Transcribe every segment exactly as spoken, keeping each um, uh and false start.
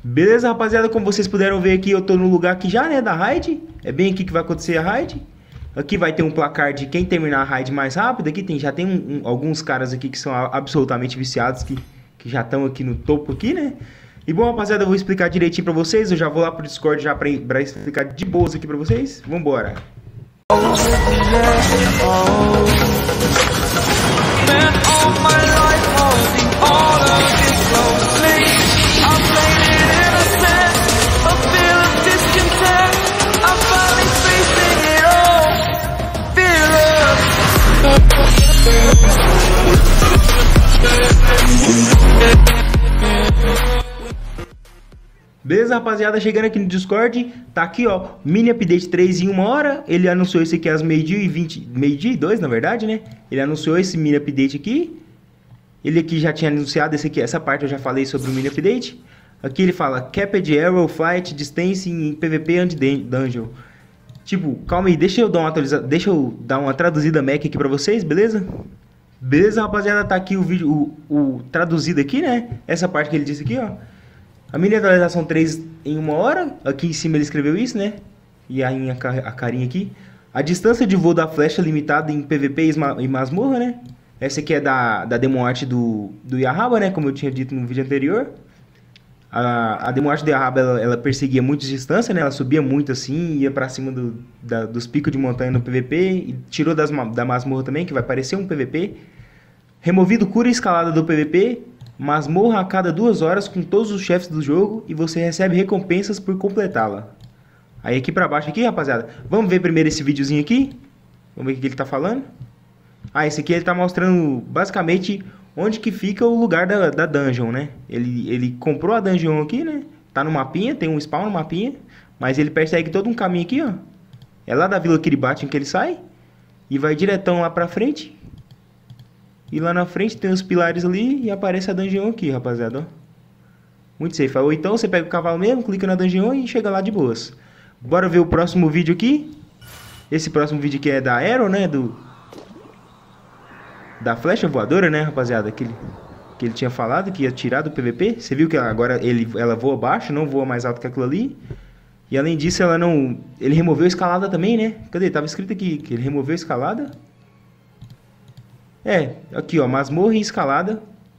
Beleza, rapaziada, como vocês puderam ver aqui, eu tô no lugar aqui já, né, da raid. É bem aqui que vai acontecer a raid. Aqui vai ter um placar de quem terminar a raid mais rápido. Aqui tem, já tem um, um, alguns caras aqui que são absolutamente viciados, que, que já estão aqui no topo aqui, né? E bom, rapaziada, eu vou explicar direitinho pra vocês. Eu já vou lá pro Discord já pra, pra explicar de boas aqui pra vocês. Vambora! Beleza, rapaziada, chegando aqui no Discord, tá aqui, ó, mini update três em uma hora. Ele anunciou esse aqui às meio-dia e vinte, meio-dia e dois, na verdade, né? Ele anunciou esse mini update aqui. Ele aqui já tinha anunciado esse aqui, essa parte eu já falei sobre o mini update. Aqui ele fala Caped Arrow Flight Distance em P V P and Dungeon. Tipo, calma aí, deixa eu dar uma atualizada, deixa eu dar uma traduzida Mac aqui pra vocês, beleza? Beleza, rapaziada, tá aqui o vídeo, o, o traduzido aqui, né? Essa parte que ele disse aqui, ó. A mini atualização três em uma hora. Aqui em cima ele escreveu isso, né? E aí a, a carinha aqui. A distância de voo da flecha limitada em P V P e masmorra, né? Essa aqui é da, da demo art do, do Yahaba, né? Como eu tinha dito no vídeo anterior. A, a demo art do Yahaba, ela, ela perseguia muitas distâncias, né? Ela subia muito assim, ia pra cima do, da, dos picos de montanha no P V P. E tirou das, da masmorra também, que vai parecer um P V P. Removido cura e escalada do P V P. Masmorra a cada duas horas com todos os chefes do jogo e você recebe recompensas por completá-la. Aí aqui pra baixo aqui, rapaziada, vamos ver primeiro esse videozinho aqui. Vamos ver o que ele tá falando. Ah, esse aqui ele tá mostrando basicamente onde que fica o lugar da, da dungeon, né? Ele, ele comprou a dungeon aqui, né? Tá no mapinha, tem um spawn no mapinha. Mas ele persegue todo um caminho aqui, ó. É lá da Vila Kiribati que ele sai. E vai diretão lá pra frente. E lá na frente tem os pilares ali e aparece a dungeon aqui, rapaziada, ó. Muito safe. Ou então você pega o cavalo mesmo, clica na dungeon e chega lá de boas. Bora ver o próximo vídeo aqui. Esse próximo vídeo aqui é da Arrow, né? Do... Da flecha voadora, né, rapaziada? Que ele, que ele tinha falado que ia tirar do P V P. Você viu que agora ele, ela voa baixo, não voa mais alto que aquilo ali. E além disso, ela não... Ele removeu a escalada também, né? Cadê? Tava escrito aqui que ele removeu a escalada. É, aqui ó, masmorra e escalada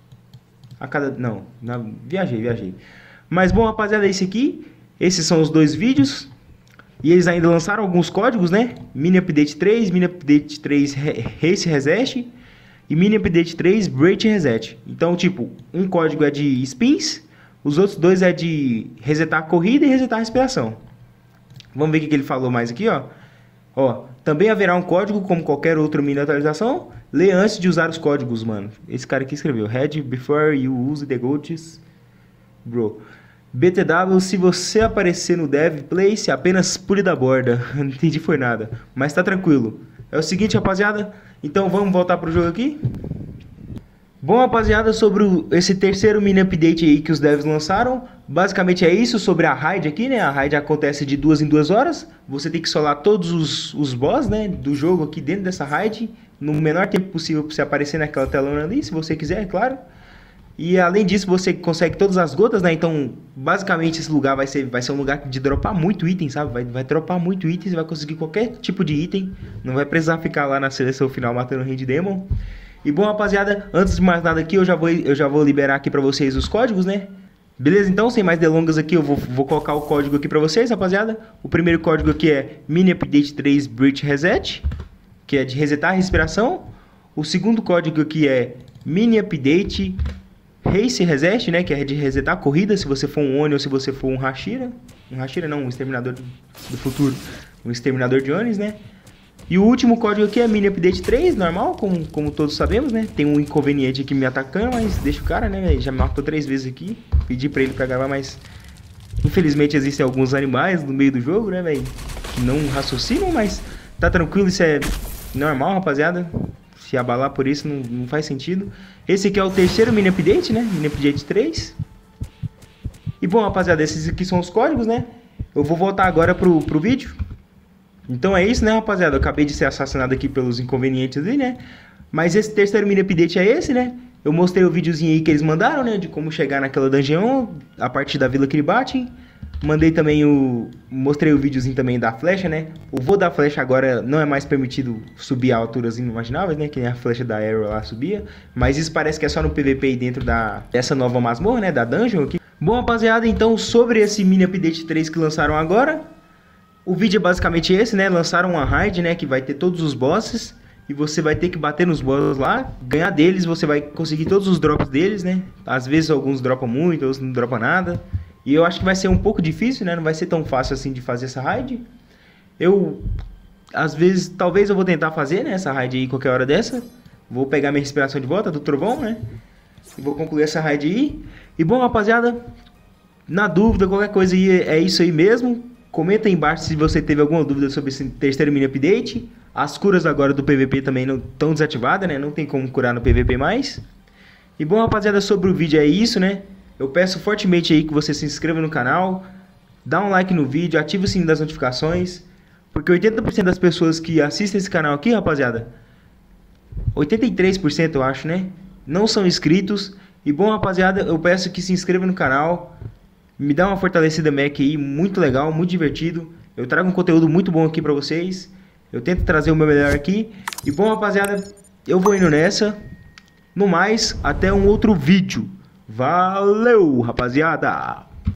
a cada... Não, na... viajei, viajei. Mas bom, rapaziada, é esse aqui. Esses são os dois vídeos. E eles ainda lançaram alguns códigos, né? Mini Update três, Mini Update três Race Reset e Mini Update três Break Reset. Então, tipo, um código é de spins, os outros dois é de resetar a corrida e resetar a respiração. Vamos ver o que ele falou mais aqui, ó. Ó, também haverá um código como qualquer outra mini atualização. Lê antes de usar os códigos, mano. Esse cara aqui escreveu. Read before you use the goats. Bro. B T W, se você aparecer no Dev Place, apenas pule da borda. Não entendi foi nada. Mas tá tranquilo. É o seguinte, rapaziada. Então vamos voltar pro jogo aqui. Bom, rapaziada, sobre o, esse terceiro mini update aí que os devs lançaram, basicamente é isso sobre a raid aqui, né? A raid acontece de duas em duas horas. Você tem que solar todos os, os boss, né, do jogo aqui dentro dessa raid, no menor tempo possível para você aparecer naquela telona ali, se você quiser, é claro. E além disso, você consegue todas as gotas, né? Então, basicamente esse lugar vai ser, vai ser um lugar de dropar muito item, sabe? Vai, vai dropar muito item, você vai conseguir qualquer tipo de item. Não vai precisar ficar lá na seleção final matando o Hand Demon. E bom, rapaziada, antes de mais nada aqui, eu já vou, eu já vou liberar aqui pra vocês os códigos, né? Beleza? Então, sem mais delongas aqui, eu vou, vou colocar o código aqui pra vocês, rapaziada. O primeiro código aqui é Mini Update três Breach Reset, que é de resetar a respiração. O segundo código aqui é Mini Update Race Reset, né? Que é de resetar a corrida, se você for um Oni ou se você for um Hashira. Um Hashira não, um Exterminador do Futuro. Um Exterminador de Onis, né? E o último código aqui é Mini Update três, normal, como, como todos sabemos, né? Tem um inconveniente aqui me atacando, mas deixa o cara, né, véio? Já me matou três vezes aqui. Pedi pra ele pra gravar, mas... Infelizmente existem alguns animais no meio do jogo, né, velho? Que não raciocinam, mas tá tranquilo, isso é normal, rapaziada. Se abalar por isso não, não faz sentido. Esse aqui é o terceiro Mini Update, né? Mini Update três. E bom, rapaziada, esses aqui são os códigos, né? Eu vou voltar agora pro, pro vídeo. Então é isso, né, rapaziada? Eu acabei de ser assassinado aqui pelos inconvenientes ali, né? Mas esse terceiro mini update é esse, né? Eu mostrei o videozinho aí que eles mandaram, né? De como chegar naquela dungeon a partir da Vila Kiribati. Mandei também o... Mostrei o videozinho também da flecha, né? O voo da flecha agora não é mais permitido subir a alturas inimagináveis, né? Que nem a flecha da Arrow lá subia. Mas isso parece que é só no P V P aí dentro da... dessa nova masmorra, né? Da dungeon aqui. Bom, rapaziada, então sobre esse mini update três que lançaram agora. O vídeo é basicamente esse, né? Lançaram uma raid, né? Que vai ter todos os bosses. E você vai ter que bater nos bosses lá, ganhar deles, você vai conseguir todos os drops deles, né? Às vezes alguns dropam muito, outros não dropam nada. E eu acho que vai ser um pouco difícil, né? Não vai ser tão fácil assim de fazer essa raid. Eu, às vezes, talvez eu vou tentar fazer, né? Essa raid aí qualquer hora dessa. Vou pegar minha respiração de volta do trovão, né? E vou concluir essa raid aí. E bom, rapaziada, na dúvida, qualquer coisa aí, é isso aí mesmo. Comenta aí embaixo se você teve alguma dúvida sobre esse terceiro mini update. As curas agora do P V P também não estão desativadas, né? Não tem como curar no P V P mais. E bom, rapaziada, sobre o vídeo é isso, né? Eu peço fortemente aí que você se inscreva no canal, dá um like no vídeo, ativa o sininho das notificações, porque oitenta por cento das pessoas que assistem esse canal aqui, rapaziada, oitenta e três por cento eu acho, né? Não são inscritos. E bom, rapaziada, eu peço que se inscreva no canal, me dá uma fortalecida Mac aí, muito legal, muito divertido. Eu trago um conteúdo muito bom aqui pra vocês. Eu tento trazer o meu melhor aqui. E bom, rapaziada, eu vou indo nessa. No mais, até um outro vídeo. Valeu, rapaziada!